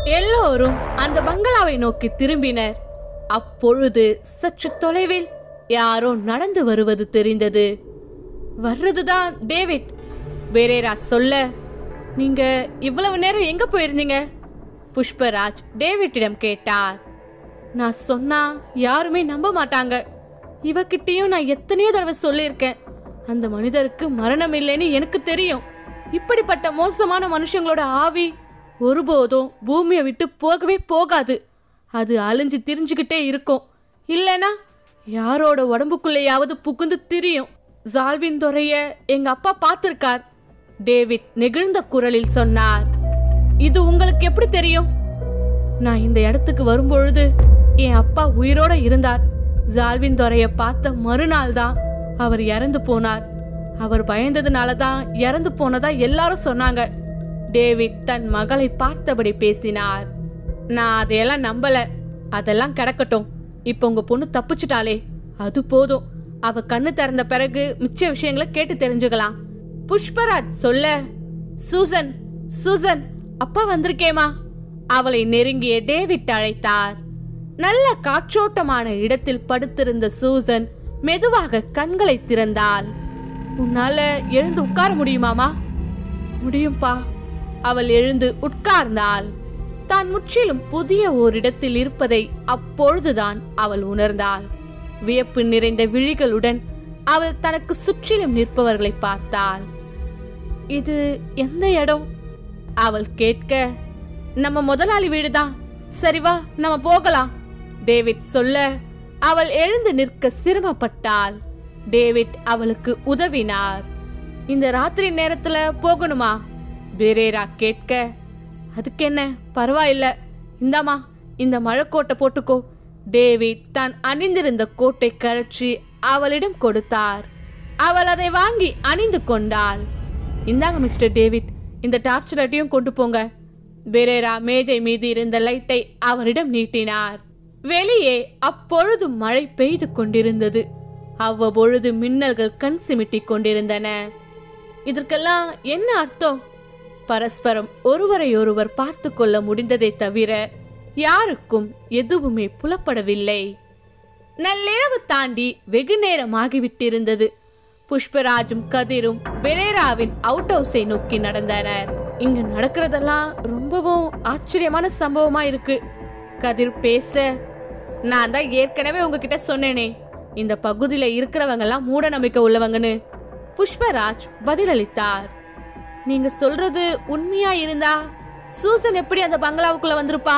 எல்லோரும் அந்த பங்களாவை நோக்கி திரும்பினர். அப்பொழுது சற்று தொலைவில் யாரோ நடந்து வருவது தெரிந்தது. வர்றதுதான் டேவிட். பெரேரா சொல்ல, நீங்க இவ்வளவு நேரம் எங்க போயிருந்தீங்க? புஷ்பராஜ் டேவிட்டிடம் கேட்டார். நான் சொன்னா யாருமே நம்ப மாட்டாங்க. இவகிட்டையும் நான் எத்தனையோ தடவை சொல்லியிருக்கேன், அந்த மனிதருக்கு மரணம் இல்லைன்னு எனக்கு தெரியும். இப்படிப்பட்ட மோசமான மனுஷங்களோட ஆவி ஒருபோதும் பூமியை விட்டு போகவே போகாது. அது அழிஞ்சு திரிஞ்சுக்கிட்டே இருக்கும். இல்லைன்னா யாரோட உடம்புக்குள்ளேயாவது புகுந்து திரியும். ஜால்வின் துறைய எங்க அப்பா பார்த்திருக்கார். டேவிட் நெகிழ்ந்த குரலில் சொன்னார். இது உங்களுக்கு எப்படி தெரியும்? நான் இந்த இடத்துக்கு வரும்பொழுது என் அப்பா உயிரோட இருந்தார். ஜால்வின் துறைய பார்த்த மறுநாள் தான் அவர் இறந்து போனார். அவர் பயந்ததுனால தான் இறந்து போனதா எல்லாரும் சொன்னாங்க. டேவிட் தன் மகளை பார்த்தபடி பேசினார். நான் அதையெல்லாம் நம்பல. அதெல்லாம் கிடக்கட்டும். இப்ப உங்க பொண்ணு தப்பிச்சிட்டாளே, அது போதும். அவ கண்ணு திறந்த பிறகு மிச்ச விஷயங்களை கேட்டு தெரிஞ்சுக்கலாம். புஷ்பராஜ் சொல்ல, சூசன் சூசன் அப்பா வந்திருக்கேமா? அவளை நெருங்கிய டேவிட் அழைத்தார். நல்ல காற்றோட்டமான இடத்தில் படுத்திருந்த சூசன் மெதுவாக கண்களை திறந்தாள். உன்னால எழுந்து உட்கார முடியுமாமா? முடியும்பா. அவள் எழுந்து உட்கார்ந்தாள். தான் முற்றிலும் புதிய ஓரிடத்தில் இருப்பதை அப்பொழுதுதான் அவள் உணர்ந்தாள். வியப்பு நிறைந்த விழிகளுடன் அவள் தனக்கு சுற்றிலும் நிற்பவர்களை பார்த்தாள். இது எந்த இடம்? அவள் கேட்க, நம்ம முதலாளி வீடுதான். சரி வா, நம்ம போகலாம். டேவிட் சொல்ல, அவள் எழுந்து நிற்க சிரமப்பட்டாள். டேவிட் அவளுக்கு உதவினார். இந்த ராத்திரி நேரத்துல போகணுமா? பெரேரா கேட்க, அதுக்கு என்ன, பரவாயில்ல. இந்தாமா, இந்த மழைக்கோட்டை போட்டுக்கோ. டேவிட் தான் அணிந்திருந்த கோட்டை கழற்றி அவளிடம் கொடுத்தார். அவள் அதை வாங்கி அணிந்து கொண்டாள். இந்தாங்க மிஸ்டர் டேவிட், இந்த டார்ச் லைட்டையும் கொண்டு போங்க. பெரேரா மேஜை மீது இருந்த லைட்டை அவரிடம் நீட்டினார். வெளியே அப்பொழுது மழை பெய்து கொண்டிருந்தது. அவ்வப்பொழுது மின்னல்கள் கண் சிமிட்டி கொண்டிருந்தன. இதற்கெல்லாம் என்ன அர்த்தம்? பரஸ்பரம் ஒருவரை ஒருவர் பார்த்து கொள்ள முடிந்ததை தவிர யாருக்கும் எதுவுமே புலப்படவில்லை. நள்ளிரவு தாண்டி வெகு நேரம் ஆகிவிட்டிருந்தது. புஷ்பராஜும் கதிரும் பெரேராவின் அவுட் ஹவுஸை நோக்கி நடந்தனர். இங்க நடக்கிறதெல்லாம் ரொம்பவும் ஆச்சரியமான சம்பவமா இருக்கு. கதிர் பேச, நான் தான் ஏற்கனவே உங்ககிட்ட சொன்னேனே, இந்த பகுதியில இருக்கிறவங்க எல்லாம் மூட நம்பிக்கை உள்ளவங்கன்னு. புஷ்பராஜ் பதிலளித்தார். நீங்க சொல்றது உண்மையா இருந்தா சூசன் எப்படி அந்த பங்களாவுக்குள்ள வந்திருப்பா?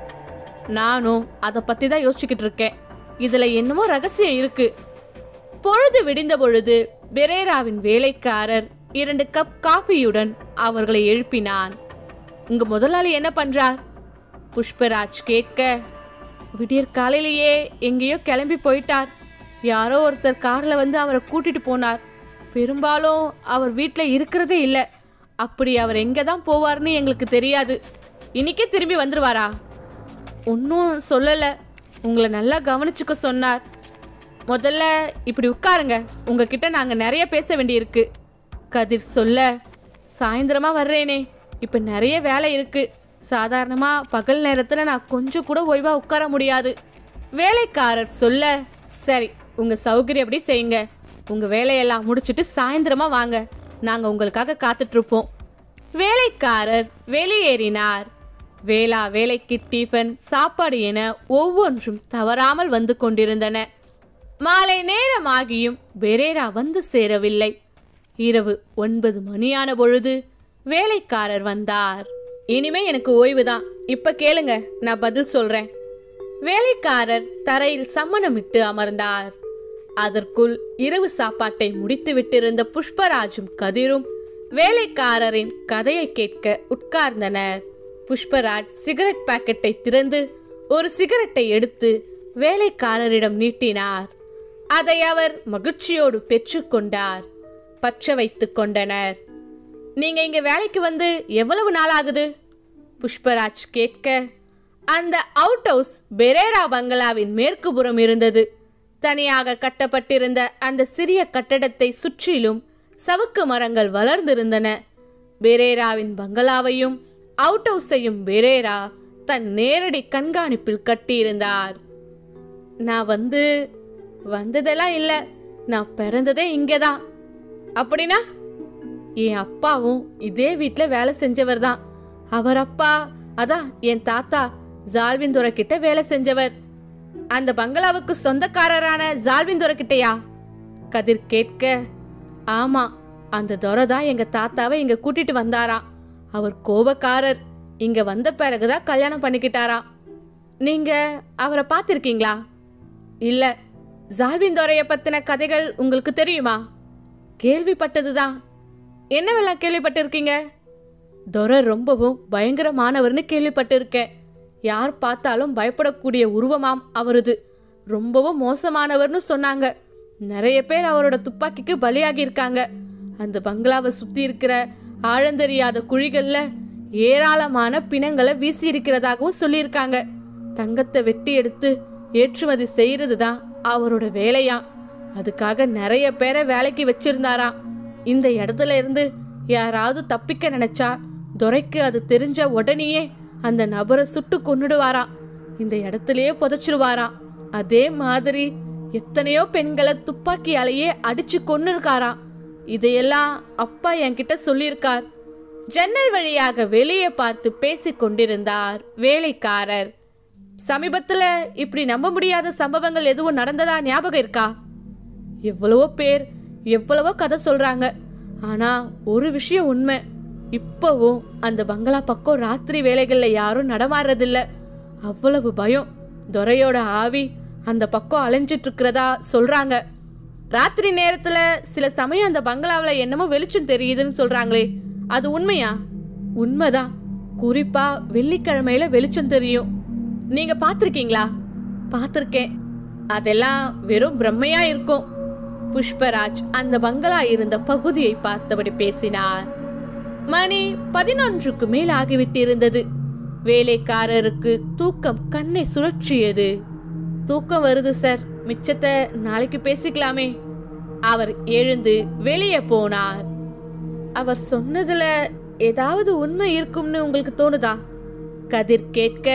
நானும் அதை பத்தி தான் யோசிச்சுக்கிட்டு இருக்கேன். இதுல என்னமோ ரகசியம் இருக்கு. பொழுது விடிந்த பொழுது பெரேராவின் வேலைக்காரர் 2 கப் காஃபியுடன் அவர்களை எழுப்பினான். உங்க முதலாளி என்ன பண்றார்? புஷ்பராஜ் கேட்க, விடியற் காலையிலேயே எங்கேயோ கிளம்பி போயிட்டார். யாரோ ஒருத்தர் கார்ல வந்து அவரை கூட்டிட்டு போனார். பெரும்பாலும் அவர் வீட்டில் இருக்கிறதே இல்லை. அப்படி அவர் எங்கே தான் போவார்னு எங்களுக்கு தெரியாது. இன்னைக்கே திரும்பி வந்துடுவாரா? ஒன்றும் சொல்லலை. உங்களை நல்லா கவனிச்சுக்க சொன்னார். முதல்ல இப்படி உட்காருங்க, உங்ககிட்ட நாங்கள் நிறைய பேச வேண்டியிருக்கு. கதிர் சொல்ல, சாயந்தரமாக வர்றேனே, இப்போ நிறைய வேலை இருக்குது. சாதாரணமாக பகல் நேரத்தில் நான் கொஞ்சம் கூட ஓய்வாக உட்கார முடியாது. வேலைக்காரர் சொல்ல, சரி, உங்கள் சௌகரியம் எப்படி செய்யுங்க. உங்கள் வேலையெல்லாம் முடிச்சுட்டு சாயந்தரமாக வாங்க, நாங்கள் உங்களுக்காக காத்துட்ருப்போம். வேலைக்காரர் வெளியேறினார். வேலைக்கு டிஃபன், சாப்பாடு என ஒவ்வொன்றும் தவறாமல் வந்து கொண்டிருந்தன. மாலை நேரமாகியும் பெரேரா வந்து சேரவில்லை. இரவு 9 மணியான பொழுது வேலைக்காரர் வந்தார். இனிமே எனக்கு ஓய்வுதான், இப்ப கேளுங்க, நான் பதில் சொல்றேன். வேலைக்காரர் தரையில் சம்மணமிட்டு அமர்ந்தார். அதற்குள் இரவு சாப்பாட்டை முடித்து விட்டிருந்த புஷ்பராஜும் கதிரும் வேலைக்காரரின் கதையை கேட்க உட்கார்ந்தனர். புஷ்பராஜ் சிகரெட் பாக்கெட்டை திறந்து ஒரு சிகரெட்டை எடுத்து வேலைக்காரரிடம் நீட்டினார். அதை அவர் மகிழ்ச்சியோடு பெற்றுக்கொண்டார். பற்ற வைத்துக் கொண்டனர். நீங்க இங்க வேலைக்கு வந்து எவ்வளவு நாள் ஆகுது? புஷ்பராஜ் கேட்க, அந்த அவுட் ஹவுஸ் பெரேரா பங்களாவின் மேற்கு புறம் இருந்தது. தனியாக கட்டப்பட்டிருந்த அந்த சிறிய கட்டடத்தை சுற்றிலும் சவுக்கு மரங்கள் வளர்ந்திருந்தன. பெரேராவின் பங்களாவையும் அவுட் ஹவுஸையும் பெரேரா தன் நேரடி கண்காணிப்பில் கட்டியிருந்தார். நான் வந்ததெல்லாம் இல்லை, நான் பிறந்ததே இங்கேதான். அப்படின்னா என் அப்பாவும் இதே வீட்டில் வேலை செஞ்சவர் தான். அவர் அப்பா அதான் என் தாத்தா ஜால்வின்துரை கிட்ட வேலை செஞ்சவர். அந்த பங்களாவுக்கு சொந்தக்காரரான ஜால்வின்துரை கிட்டயா? கதிர் கேட்க, ஆமா, அந்த துரை தான் எங்க தாத்தாவை இங்க கூட்டிட்டு வந்தாராம். அவர் கோபக்காரர். இங்க வந்த பிறகுதான் கல்யாணம் பண்ணிக்கிட்டாராம். நீங்க அவரை பார்த்திருக்கீங்களா? இல்ல. ஜால்வின்துரைய பத்தின கதைகள் உங்களுக்கு தெரியுமா? கேள்விப்பட்டதுதான். என்னவெல்லாம் கேள்விப்பட்டிருக்கீங்க? துரை ரொம்பவும் பயங்கரமானவர்னு கேள்விப்பட்டிருக்கேன். யார் பார்த்தாலும் பயப்படக்கூடிய உருவமாம் அவரது. ரொம்பவும் மோசமானவர்னு சொன்னாங்க. நிறைய பேர் அவரோட துப்பாக்கிக்கு பலியாகி இருக்காங்க. அந்த பங்களாவை சுத்தி இருக்கிற ஆழந்தெரியாத குழிகள்ல ஏராளமான பிணங்களை வீசி இருக்கிறதாகவும் சொல்லியிருக்காங்க. தங்கத்தை வெட்டி எடுத்து ஏற்றுமதி செய்யறது தான் அவரோட வேலையாம். அதுக்காக நிறைய பேரை வேலைக்கு வச்சிருந்தாராம். இந்த இடத்துல இருந்து யாராவது தப்பிக்க நினைச்சா துரைக்கு அது தெரிஞ்ச உடனேயே அந்த நபரை சுட்டு கொன்னுடுவாராம். இந்த இடத்துலயே புதைச்சிருவாராம். அதே மாதிரி எத்தனையோ பெண்களை துப்பாக்கியாலேயே அடிச்சு கொன்னு இருக்காராம். இதையெல்லாம் அப்பா என்கிட்ட சொல்லியிருக்கார். ஜன்னல் வழியாக வெளியே பார்த்து பேசிக் கொண்டிருந்தார் வேலைக்காரர். சமீபத்துல இப்படி நம்ப முடியாத சம்பவங்கள் எதுவும் நடந்ததா ஞாபகம் இருக்கா? எவ்வளவோ பேர் எவ்வளவோ கதை சொல்றாங்க. ஆனா ஒரு விஷயம் உண்மை, இப்பவும் அந்த பங்களா பக்கம் ராத்திரி வேலைகள்ல யாரும் நடமாடுறதில்ல. அவ்வளவு பயம். துரையோட ஆவி அந்த பக்கம் அலைஞ்சிட்டு இருக்கிறதா சொல்றாங்க. ராத்திரி நேரத்துல சில சமயம் அந்த பங்களாவில் என்னமோ வெளிச்சம் தெரியுதுன்னு சொல்றாங்களே, அது உண்மையா? உண்மைதான். குறிப்பா வெள்ளிக்கிழமையில வெளிச்சம் தெரியும். நீங்க பாத்திருக்கீங்களா? பாத்திருக்கேன். அதெல்லாம் வெறும் பிரம்மையா இருக்கும். புஷ்பராஜ் அந்த பங்களா இருந்த பகுதியை பார்த்தபடி பேசினார். மணி 11க்கு மேல் ஆகிவிட்டிருந்தது. வேலைக்காரருக்கு தூக்கம் கண்ணை சுழற்றியது. தூக்கம் வருது சார், மிச்சத்தை நாளைக்கு பேசிக்கலாமே. அவர் எழுந்து வெளியே போனார். அவர் சொன்னதுல ஏதாவது உண்மை இருக்கும்னு உங்களுக்கு தோணுதா? கதிர் கேட்க,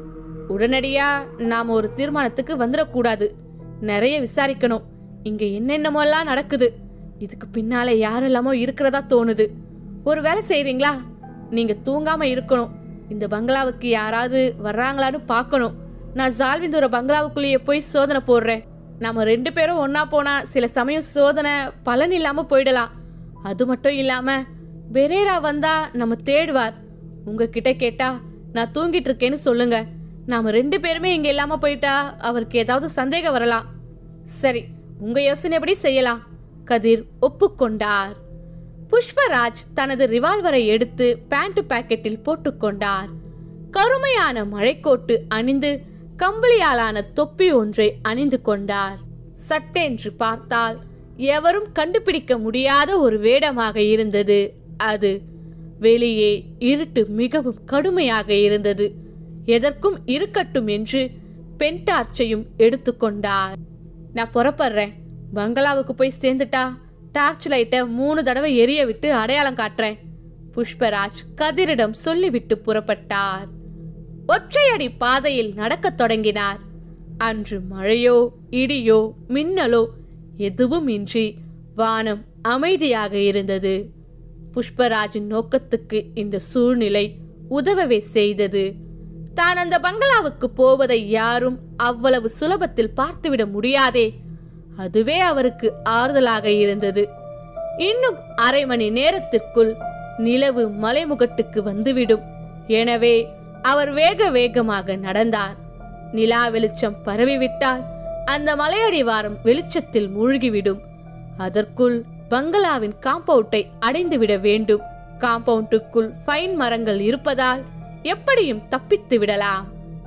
உடனடியா நாம ஒரு தீர்மானத்துக்கு வந்துடக்கூடாது. நிறைய விசாரிக்கணும். இங்க என்னென்னமோலாம் நடக்குது. இதுக்கு பின்னால யாரெல்லாமோ இருக்கிறதா தோணுது. ஒரு வேலை செய்றீங்களா? நீங்க தூங்காம இருக்கணும். இந்த பங்களாவுக்கு யாராவது வர்றாங்களான்னு பார்க்கணும். நான் ஜால்வின்துரை பங்களாவுக்குள்ளேயே போய் சோதனை போடுறேன். நம்ம 2 பேரும் ஒன்னா போனா சில சமயம் சோதனை பலன் இல்லாம போயிடலாம். அது மட்டும் இல்லாம பெரேரா வந்தா நம்ம தேடுவார். உங்ககிட்ட கேட்டா நான் தூங்கிட்டு இருக்கேன்னு சொல்லுங்க. நாம 2 பேருமே இங்க இல்லாம போயிட்டா அவருக்கு ஏதாவது சந்தேகம் வரலாம். சரி, உங்க யோசனைப்படி செய்யலாம். கதிர் ஒப்புக்கொண்டார். புஷ்பராஜ் தனது ரிவால்வரை எடுத்து பேண்ட் பாக்கெட்டில் போட்டுக்கொண்டார். கருமையான மழைக்கோட்டு அணிந்து கம்பளியாலான தொப்பி ஒன்றை அணிந்து கொண்டார். சட்டென்று பார்த்தால் எவரும் கண்டுபிடிக்க முடியாத ஒரு வேடமாக இருந்தது அது. வெளியே இருட்டு மிகவும் கடுமையாக இருந்தது. எதற்கும் இருக்கட்டும் என்று பென் டார்ச்சையும் எடுத்துக்கொண்டார். நான் புறப்படுறேன். பங்களாவுக்கு போய் சேர்ந்துட்டா டார்ச் லைட்டை 3 தடவை எரிய விட்டு அடையாளம் காட்டுறேன். புஷ்பராஜ் கதிரிடம் சொல்லிவிட்டு புறப்பட்டார். ஒற்றையடி பாதையில் நடக்கத் தொடங்கினார். அன்று மழையோ இடியோ மின்னலோ எதுவும் இன்றி வானம் அமைதியாக இருந்தது. புஷ்பராஜின் நோக்கத்துக்கு இந்த சூழ்நிலை உதவவே செய்தது. தான் அந்த பங்களாவுக்கு போவதை யாரும் அவ்வளவு சுலபத்தில் பார்த்துவிட முடியாதே. அதுவே அவருக்கு ஆறுதலாக இருந்தது. இன்னும் அரை மணி நேரத்திற்குள் நிலவு மலைமுகட்டுக்கு வந்துவிடும். எனவே அவர் வேக வேகமாக நடந்தார். நிலா வெளிச்சம் பரவிவிட்டால் அந்த மலையடிவாரம் வெளிச்சத்தில் மூழ்கிவிடும். அதற்குள் பங்களாவின் காம்பவுண்டை அடைந்துவிட வேண்டும். காம்பவுண்டுக்குள் ஃபைன் மரங்கள் இருப்பதால் எப்படியும் தப்பித்து விடலாம்.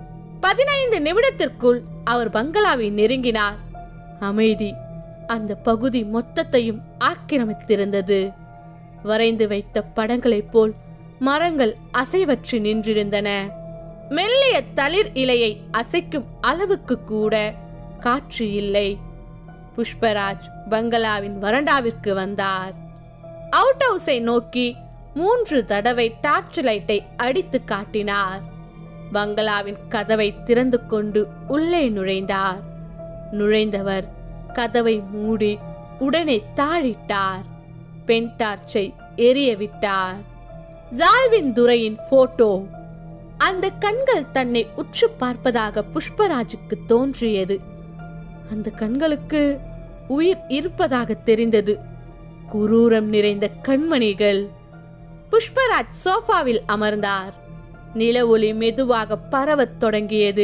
15 நிமிடத்திற்குள் அவர் பங்களாவை நெருங்கினார். அமைதி அந்த பகுதி மொத்தத்தையும் ஆக்கிரமித்திருந்தது. வரைந்து வைத்த படங்களைப் போல் மரங்கள் அசைவற்று நின்றிருந்தன. மெல்லிய தளிர் இலையை அசைக்கும் அளவுக்கு கூட காற்று இல்லை. புஷ்பராஜ் பங்களாவின் வராண்டாவிற்கு வந்தார். அவுட் ஹவுஸை நோக்கி 3 தடவை டார்ச் லைட்டை அடித்து காட்டினார். பங்களாவின் கதவை திறந்து கொண்டு உள்ளே நுழைந்தார். நுழைந்தவர் கதவை மூடி உடனே தாழிட்டார். பெண் டார்ச்சை எரிய விட்டார். ஜால்வின் துரையின் போட்டோ. அந்த கண்கள் தன்னை உற்று பார்ப்பதாக புஷ்பராஜுக்கு தோன்றியது. அந்த கண்களுக்கு உயிர் இருப்பதாக தெரிந்தது. குரூரம் நிறைந்த கண்மணிகள். புஷ்பராஜ் சோஃபாவில் அமர்ந்தார். நில ஒளி மெதுவாக பரவத் தொடங்கியது.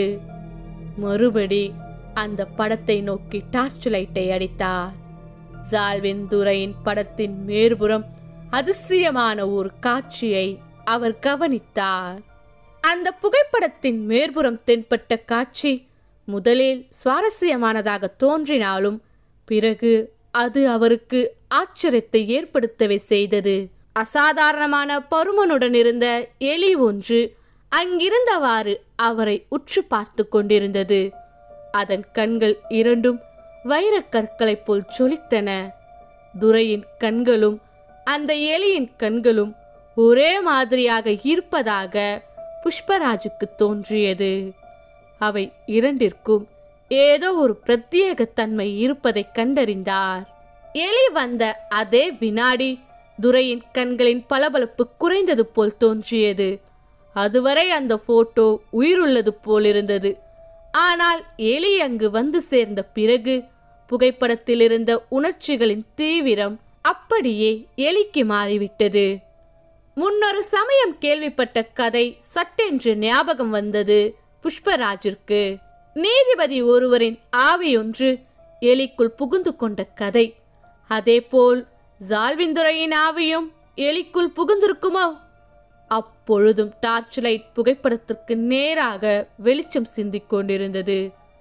மறுபடி அந்த படத்தை நோக்கி டார்ச் லைட்டை அடித்தார். ஜால்வின் துரையின் படத்தின் மேற்புறம் அதிசயமான ஒரு காட்சியை அவர் கவனித்தார். அந்த புகைப்படத்தின் மேற்புறம் தென்பட்ட காட்சி முதலில் சுவாரஸ்யமானதாக தோன்றினாலும் பிறகு அது அவருக்கு ஆச்சரியத்தை ஏற்படுத்தவே செய்தது. அசாதாரணமான பருமனுடன் இருந்த எலி ஒன்று அங்கிருந்தவாறு அவரை உற்று பார்த்து கொண்டிருந்தது. அதன் கண்கள் இரண்டும் வைரக்கற்களைப் போல் ஜொலித்தன. துரையின் கண்களும் அந்த எலியின் கண்களும் ஒரே மாதிரியாக இருப்பதாக புஷ்பராஜுக்கு தோன்றியது. அவை இரண்டிற்கும் ஏதோ ஒரு பிரத்யேக தன்மை இருப்பதை கண்டறிந்தார். எலி வந்த அதே வினாடி துரையின் கண்களின் பளபளப்பு குறைந்தது போல் தோன்றியது. அதுவரை அந்த போட்டோ உயிருள்ளது போல் இருந்தது. ஆனால் எலி அங்கு வந்து சேர்ந்த பிறகு புகைப்படத்தில் இருந்த உணர்ச்சிகளின் தீவிரம் அப்படியே எலிக்கு மாறிவிட்டது. முன்னொரு சமயம் கேள்விப்பட்ட கதை சட்டென்று ஞாபகம் வந்தது புஷ்பராஜிற்கு. நீதிபதி ஒருவரின் ஆவியொன்று எலிக்குள் புகுந்து கொண்ட கதை. அதேபோல் ஜால்விந்துரையின் ஆவியும் எலிக்குள் புகுந்திருக்குமோ? அப்பொழுதும் டார்ச் லைட் புகைப்படத்திற்கு நேராக வெளிச்சம் சிந்திக் கொண்டிருந்தது.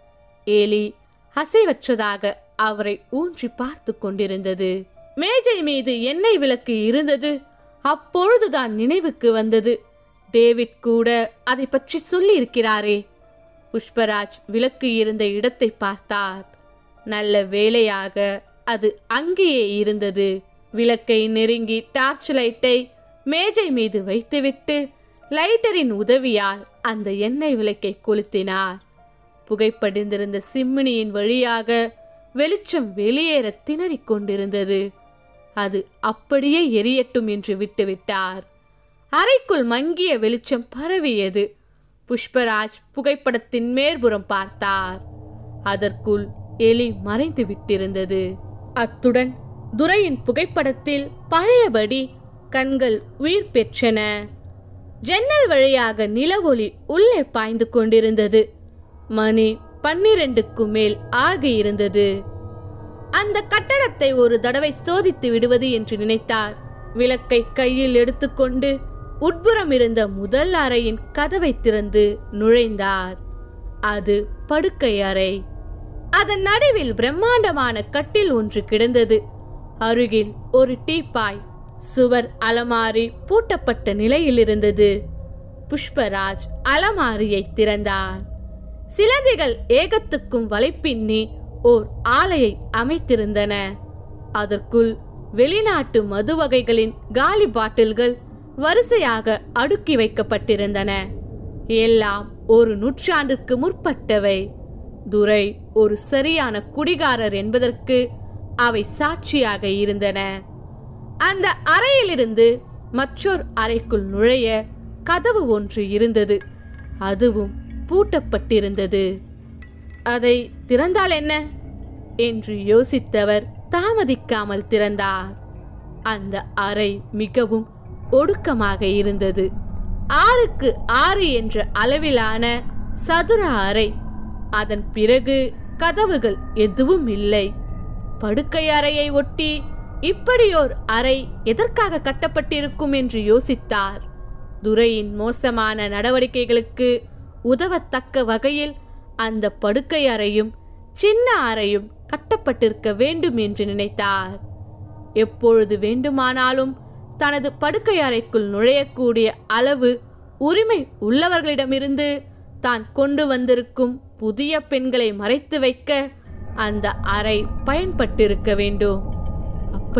எலி அசைவற்றதாக அவரை ஊன்றி பார்த்து கொண்டிருந்தது. மேஜை மீது எண்ணெய் விளக்கு இருந்தது. அப்பொழுதுதான் நினைவுக்கு வந்தது. டேவிட் கூட அதை பற்றி சொல்லி இருக்கிறாரே. புஷ்பராஜ் விளக்கு இருந்த இடத்தை பார்த்தார். நல்ல வேளையாக அது அங்கேயே இருந்தது. விளக்கை நெருங்கி டார்ச் லைட்டை மேஜை மீது வைத்துவிட்டு லைட்டரின் உதவியால் அந்த எண்ணெய் விளக்கை கொளுத்தினார். புகைப்படிந்திருந்த சிம்மினியின் வழியாக வெளிச்சம் வெளியேற திணறிக் கொண்டிருந்தது. அது அப்படியே எரியட்டும் என்று விட்டுவிட்டார். அறைக்குள் மங்கிய வெளிச்சம் பரவியது. புஷ்பராஜ் புகைப்படத்தின் மேற்புறம் பார்த்தார். அதற்குள் எலி மறைந்து விட்டிருந்தது. அத்துடன் துரையின் புகைப்படத்தில் பழையபடி கண்கள் உயிர் பெற்றன. ஜன்னல் வழியாக நில ஒளி உள்ளே பாய்ந்து கொண்டிருந்தது. மணி 12க்கு மேல் ஆகியிருந்தது. அந்த கட்டடத்தை ஒரு தடவை சோதித்து விடுவது என்று நினைத்தார். விளக்கை கையில் எடுத்துக்கொண்டு உட்புறம் இருந்த முதல் அறையின் கதவை திறந்து நுழைந்தார். அது படுக்கை அறை. அதன் நடுவில் பிரம்மாண்டமான கட்டில் ஒன்று கிடந்தது. அருகில் ஒரு டீப்பாய். சுவர் அலமாரி பூட்டப்பட்ட நிலையில் இருந்தது. புஷ்பராஜ் அலமாரியை திறந்தார். சிலந்திகள் ஏகத்துக்கும் வலைப்பின்னி ஓர் ஆலையை அமைத்திருந்தன. அதற்குள் வெளிநாட்டு மது வகைகளின் காலி பாட்டில்கள் வரிசையாக அடுக்கி வைக்கப்பட்டிருந்தன. எல்லாம் ஒரு நூற்றாண்டிற்கு முற்பட்டவை. துரை ஒரு சரியான குடிகாரர் என்பதற்கு அவை சாட்சியாக இருந்தன. அந்த அறையிலிருந்து மற்றொரு அறைக்குள் நுழைய கதவு ஒன்று இருந்தது. அதுவும் பூட்டப்பட்டிருந்தது. அதை திறந்தால் என்ன என்று யோசித்தவர் தாமதிக்காமல் திறந்தார். அந்த அறை மிகவும் ஒடுக்கமாக இருந்தது. 6க்கு 6 என்ற அளவிலான சதுர அறை. அதன் பிறகு கதவுகள் எதுவும் இல்லை. படுக்கை அறையை ஒட்டி இப்படியோர் அறை எதற்காக கட்டப்பட்டிருக்கும் என்று யோசித்தார். துரையின் மோசமான நடவடிக்கைகளுக்கு உதவத்தக்க வகையில் அந்த படுக்கை அறையும் சின்ன அறையும் கட்டப்பட்டிருக்க வேண்டும் என்று நினைத்தார். எப்பொழுது வேண்டுமானாலும் தனது படுக்கை அறைக்குள் நுழையக்கூடிய அளவு உரிமை உள்ளவர்களிடமிருந்து தான் கொண்டு வந்திருக்கும் புதிய பெண்களை மறைத்து வைக்க அந்த அறை பயன்பட்டிருக்க வேண்டும்.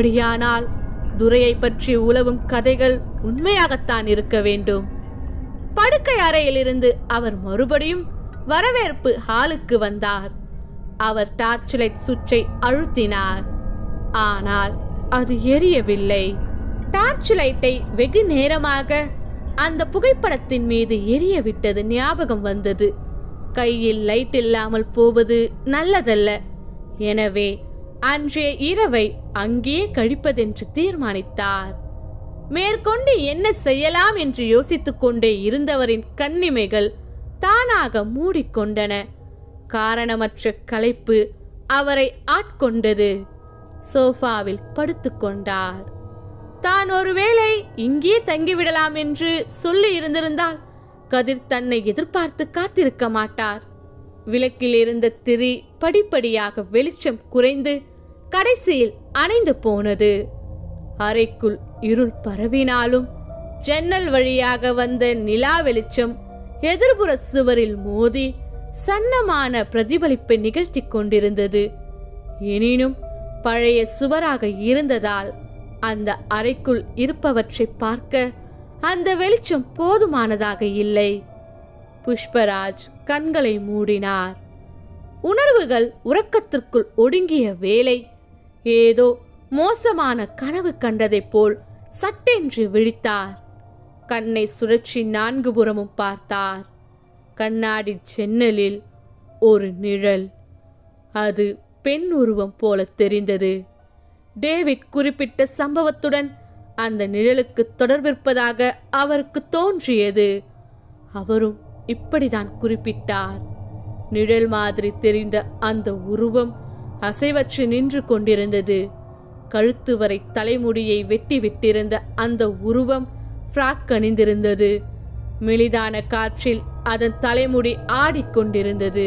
அப்படியானால் துரையை பற்றி உலவும் கதைகள் உண்மையாகத்தான் இருக்க வேண்டும். படுக்கை அறையிலிருந்து அவர் மறுபடியும் வரவேற்பு ஹாலுக்கு வந்தார். அவர் டார்ச் லைட் சுவிட்சை அழுத்தினார். ஆனால் அது எரியவில்லை. டார்ச் லைட்டை வெகு நேரமாக அந்த புகைப்படத்தின் மீது எரிய விட்டது ஞாபகம் வந்தது. கையில் லைட் இல்லாமல் போவது நல்லதல்ல. எனவே அன்றைய இரவை அங்கேயே கழிப்பதென்று தீர்மானித்தார். மேற்கொண்டு என்ன செய்யலாம் என்று யோசித்துக் கொண்டே இருந்தவரின் கண்ணிமைகள் தானாக மூடிக்கொண்டன. காரணமற்ற களைப்பு அவரை ஆட்கொண்டது. சோஃபாவில் படுத்துக்கொண்டார். தான் ஒருவேளை இங்கே தங்கிவிடலாம் என்று சொல்லி இருந்திருந்தால் கதிர் தன்னை எதிர்பார்த்து காத்திருக்க மாட்டார். விளக்கில் இருந்த திரி படிப்படியாக வெளிச்சம் குறைந்து கடைசியில் அணைந்து போனது. அறைக்குள் இருள் பரவினாலும் ஜன்னல் வழியாக வந்த நிலா வெளிச்சம் எதிர்புற சுவரில் மோதி சன்னமான பிரதிபலிப்பை நிகழ்த்தி கொண்டிருந்தது. எனினும் பழைய சுவராக இருந்ததால் அந்த அறைக்குள் இருப்பவற்றை பார்க்க அந்த வெளிச்சம் போதுமானதாக இல்லை. புஷ்பராஜ் கண்களை மூடினார். உணர்வுகள் உறக்கத்திற்குள் ஒடுங்கிய வேளை ஏதோ மோசமான கனவு கண்டதைப் போல் சட்டென்று விழித்தார். கண்ணை சுழற்றி 4 புறமும் பார்த்தார். கண்ணாடி ஜன்னலில் ஒரு நிழல். அது பெண் உருவம் போல தெரிந்தது. டேவிட் குறிப்பிட்ட சம்பவத்துடன் அந்த நிழலுக்கு தொடர்பிருப்பதாக அவருக்கு தோன்றியது. அவரும் இப்படிதான் குறிப்பிட்டார். நிழல் மாதிரி தெரிந்த அந்த உருவம் அசைவற்று நின்று கொண்டிருந்தது. கழுத்து வரை தலைமுடியை வெட்டி விட்டிருந்த அந்த உருவம் ஃப்ராக் அணிந்திருந்தது. மெலிதான காற்றில் அதன் தலைமுடி ஆடிக்கொண்டிருந்தது.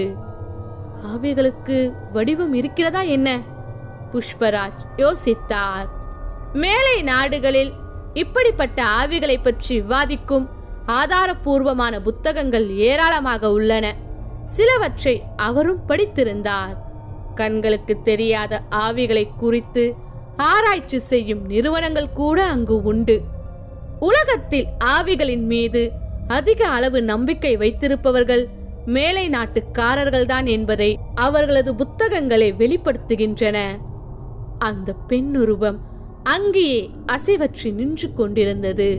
ஆவிகளுக்கு வடிவம் இருக்கிறதா என்ன? புஷ்பராஜ் யோசித்தார். மேலை நாடுகளில் இப்படிப்பட்ட ஆவிகளை பற்றி விவாதிக்கும் ஆதாரபூர்வமான புத்தகங்கள் ஏராளமாக உள்ளன. சிலவற்றை அவரும் படித்திருந்தார். கண்களுக்கு தெரியாத ஆவிகளை குறித்து ஆராய்ச்சி செய்யும் நிறுவனங்கள் கூட அங்கு உண்டு. உலகத்தில் ஆவிகளின் மீது அதிக அளவு நம்பிக்கை வைத்திருப்பவர்கள் மேலை நாட்டுக்காரர்கள்தான் என்பதை அவர்களது புத்தகங்களை வெளிப்படுத்துகின்றன. அந்த பெண்ணுருவம் அங்கேயே அசைவற்றி நின்று கொண்டிருந்தது.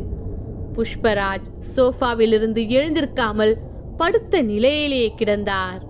புஷ்பராஜ் சோஃபாவிலிருந்து எழுந்திருக்காமல் படுத்த நிலையிலேயே கிடந்தார்.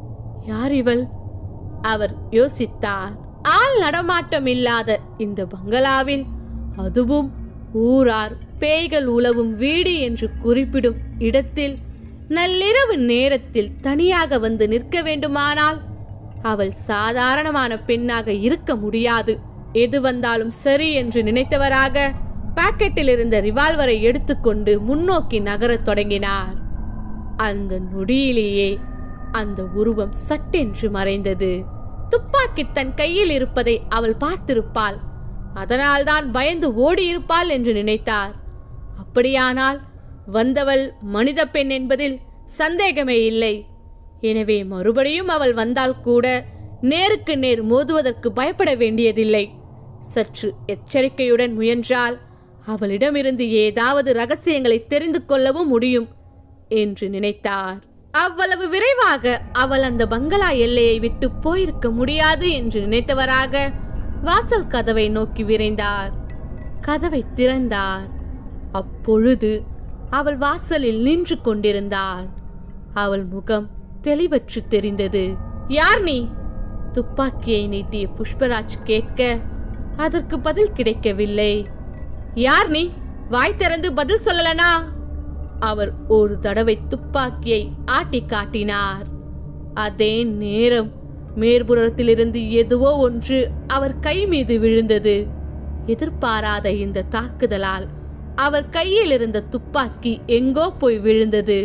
யார் இவள்? அவர் யோசித்தார். ஆள் நடமாட்டம் இல்லாத இந்த பங்களாவில், அதுவும் ஊரார் பேய்கள் உலவும் வீடு என்று குறிப்பிடும் இடத்தில் நள்ளிரவு நேரத்தில் தனியாக வந்து நிற்க வேண்டுமானால் அவள் சாதாரணமான பெண்ணாக இருக்க முடியாது. எது வந்தாலும் சரி என்று நினைத்தவராக பாக்கெட்டில் இருந்த ரிவால்வரை எடுத்துக்கொண்டு முன்னோக்கி நகரத் தொடங்கினார். அந்த நொடியிலேயே அந்த உருவம் சட்டென்று மறைந்தது. துப்பாக்கி தன் கையில் இருப்பதை அவள் பார்த்திருப்பாள். அதனால்தான் பயந்து ஓடியிருப்பாள் என்று நினைத்தார். அப்படியானால் வந்தவள் மனித பெண் என்பதில் சந்தேகமே இல்லை. எனவே மறுபடியும் அவள் வந்தால் கூட நேருக்கு நேர் மோதுவதற்கு பயப்பட வேண்டியதில்லை. சற்று எச்சரிக்கையுடன் முயன்றால் அவளிடமிருந்து ஏதாவது ரகசியங்களை தெரிந்து கொள்ளவும் முடியும் என்று நினைத்தார். அவ்வளவு விரைவாக அவள் அந்த பங்களா எல்லையை விட்டு போயிருக்க முடியாது என்று நினைத்தவராக வாசல் கதவை நோக்கி விரைந்தார். கதவை திறந்தார். அப்பொழுது அவள் வாசலில் நின்று கொண்டிருந்தாள். அவள் முகம் தெளிவற்று தெரிந்தது. யார் நீ? துப்பாக்கியை நீட்டிய புஷ்பராஜ் கேட்க அதற்கு பதில் கிடைக்கவில்லை. யார் நீ? வாய் திறந்து பதில் சொல்லலனா? அவர் ஒரு தடவை துப்பாக்கியை ஆட்டி காட்டினார். அதே நேரம் மேற்புறத்திலிருந்து எதுவோ ஒன்று அவர் கை மீது விழுந்தது. எதிர்பாராத இந்த தாக்குதலால் அவர் கையில் இருந்த துப்பாக்கி எங்கோ போய் விழுந்தது.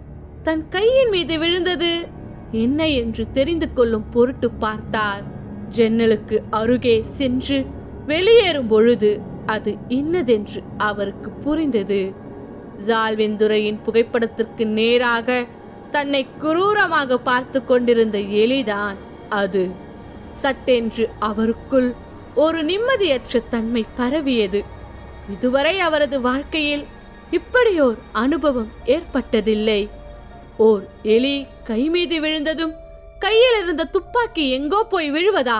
தன் கையின் மீது விழுந்தது என்ன என்று தெரிந்து கொள்ளும் பொருட்டு பார்த்தார். ஜன்னலுக்கு அருகே சென்று வெளியேறும் பொழுது அது இன்னதென்று அவருக்கு புரிந்தது. ஜால்விந்துரையின் புகைப்படத்திற்கு நேராக தன்னை குரூரமாக பார்த்து கொண்டிருந்த எலிதான் அது. சட்டென்று அவருக்குள் ஒரு நிம்மதியற்ற தன்மை பரவியது. இதுவரை அவரது வாழ்க்கையில் இப்படியோர் அனுபவம் ஏற்பட்டதில்லை. ஓர் எலி கை மீது விழுந்ததும் கையில் இருந்த துப்பாக்கி எங்கோ போய் விழுவதா?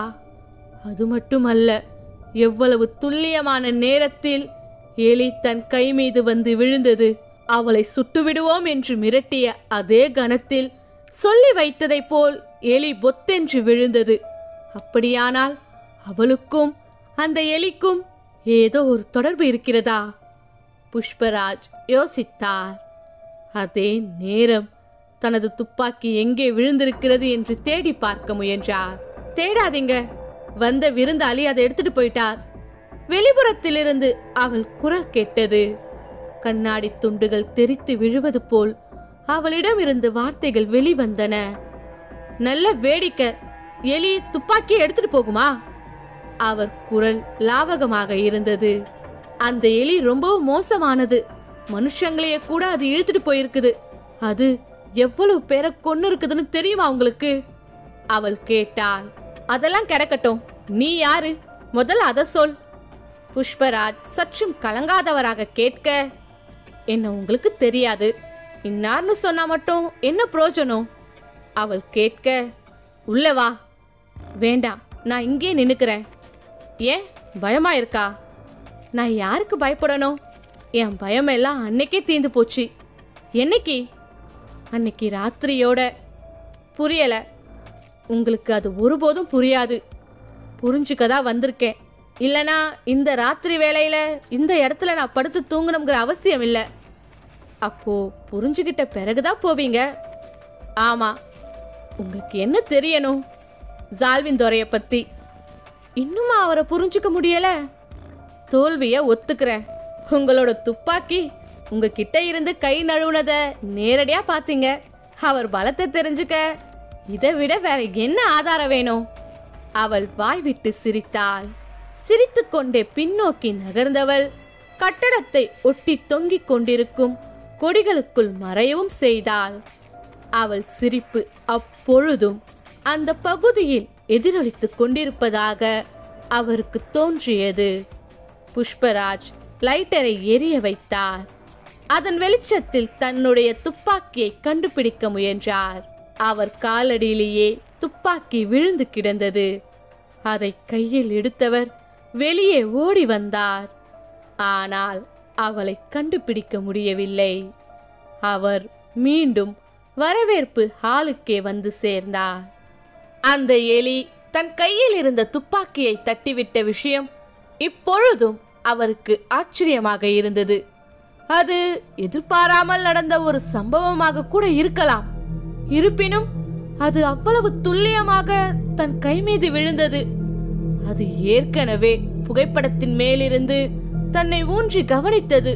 அது மட்டுமல்ல, எவ்வளவு துல்லியமான நேரத்தில் எலி தன் கை மீது வந்து விழுந்தது. அவளை சுட்டுவிடுவோம் என்று மிரட்டிய அதே கணத்தில் சொல்லி வைத்ததை போல் எலி பொத்தென்று விழுந்தது. அப்படியானால் அவளுக்கும் அந்த எலிக்கும் ஏதோ ஒரு தொடர்பு இருக்கிறதா? புஷ்பராஜ் யோசித்தார். அதே நேரம் தனது துப்பாக்கி எங்கே விழுந்திருக்கிறது என்று தேடி பார்க்க முயன்றார். தேடாதீங்க, வந்த விருந்தாளி அதை எடுத்துட்டு போயிட்டார். வெளிப்புறத்திலிருந்து அவள் குரல் கேட்டது. கண்ணாடி துண்டுகள் தெரித்து விழுவது போல் அவளிடம் இருந்து வார்த்தைகள் வெளிவந்தன. நல்ல வேடிக்கை, எலி துப்பாக்கியை எடுத்துட்டு போகுமா? அவர் குரல் லாவகமாக இருந்தது. அந்த எலி ரொம்பவும் மோசமானது. மனுஷங்களையே கூட அது இழுத்துட்டு போயிருக்குது. அது எவ்வளவு பேரை கொன்னு இருக்குதுன்னு தெரியுமா உங்களுக்கு? அவள் கேட்டாள். அதெல்லாம் கிடக்கட்டும், நீ யாரு? முதல்ல அதை சொல். புஷ்பராஜ் சற்றும் கலங்காதவராக கேட்க, என்ன உங்களுக்கு தெரியாது, இன்னார்னு சொன்னா மட்டும் என்ன பிரயோஜனம்? அவள் கேட்க, உள்ள வா. வேண்டாம், நான் இங்கே நின்னுக்கிறேன். ஏன், பயமா இருக்கா? நான் யாருக்கு பயப்படணும்? என் பயமெல்லாம் அன்னைக்கே தீர்ந்து போச்சு. என்னைக்கு? அன்னைக்கு ராத்திரியோட. புரியல. உங்களுக்கு அது ஒருபோதும் புரியாது. புரிஞ்சுக்கதா வந்திருக்கேன். இல்லனா இந்த ராத்திரி வேளையில இந்த இடத்துல நான் படுத்து தூங்கணுங்கிற அவசியம் இல்லை. அப்போ புரிஞ்சுக்கிட்ட பிறகுதான் போவீங்க. ஆமா, உங்களுக்கு என்ன தெரியணும்? ஜால்வின் துரைய பத்தி. இன்னுமா அவரை புரிஞ்சுக்க முடியல? தோல்விய ஒத்துக்கிறேன். உங்களோட துப்பாக்கி உங்ககிட்ட இருந்து கை நழுவுனத நேரடியா பாத்தீங்க. அவர் பலத்தை தெரிஞ்சுக்க இதை விட வேற என்ன ஆதாரம் வேணும்? அவள் வாய் விட்டு சிரித்தாள். சிரித்துக் கொண்டே பின்னோக்கி நகர்ந்தவள் கட்டடத்தை ஒட்டி தொங்கிக் கொண்டிருக்கும் கொடிகளுக்குள் மறையவும் செய்தாள். அவள் சிரிப்பு அப்பொழுதும் அந்த பகுதியில் எதிரொலித்துக் கொண்டிருப்பதாக அவருக்கு தோன்றியது. புஷ்பராஜ் லைட்டரை எரிய வைத்தார். அதன் வெளிச்சத்தில் தன்னுடைய துப்பாக்கியை கண்டுபிடிக்க முயன்றார். அவர் காலடியிலேயே துப்பாக்கி விழுந்து கிடந்தது. அதை கையில் எடுத்தவர் வெளியே ஓடி வந்தார். ஆனால் அவளை கண்டுபிடிக்க முடியவில்லை. அவர் மீண்டும் வரவேற்பு ஹாலுக்கே வந்து சேர்ந்தார். அந்த எலி தன் கையில் இருந்த துப்பாக்கியை தட்டிவிட்ட விஷயம் இப்பொழுதும் அவருக்கு ஆச்சரியமாக இருந்தது. அது எதிர்பாராமல் நடந்த ஒரு சம்பவமாக கூட இருக்கலாம். இருப்பினும் அது அவ்வளவு துல்லியமாக தன் கை மீது விழுந்தது. அது ஏற்கனவே புகைப்படத்தின் மேலிருந்து தன்னை ஊன்றி கவனித்தது.